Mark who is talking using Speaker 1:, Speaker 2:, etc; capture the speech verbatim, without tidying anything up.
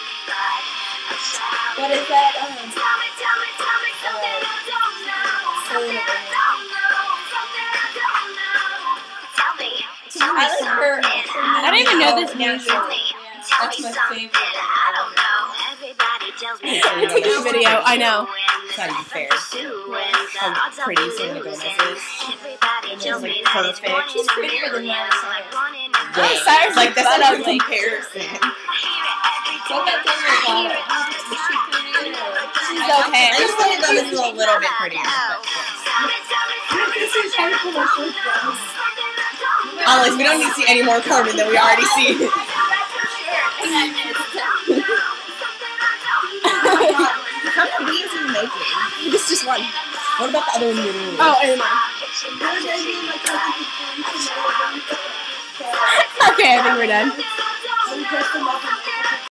Speaker 1: What is that? Um, uh, I like her.
Speaker 2: I don't even know this music.
Speaker 1: That's my favorite.
Speaker 2: I'm taking a video. I know.
Speaker 3: It's not even fair. How pretty Selena Gomez is. She's like perfect.
Speaker 1: She's prettier than Miley Cyrus.
Speaker 3: Wait,
Speaker 2: Cyrus
Speaker 3: like
Speaker 2: is
Speaker 3: that's not
Speaker 2: butt
Speaker 3: a
Speaker 2: ugly.
Speaker 3: comparison.
Speaker 1: What about Demi Lovato? Is she prettier? Or-
Speaker 2: She's okay.
Speaker 3: I just think Gomez is a little bit prettier. But Alex, we don't need to see any more Carmen than we already see. How many videos are you making? This is just one. What about the other one you're doing?
Speaker 2: Oh, never mind. Okay, I think we're done.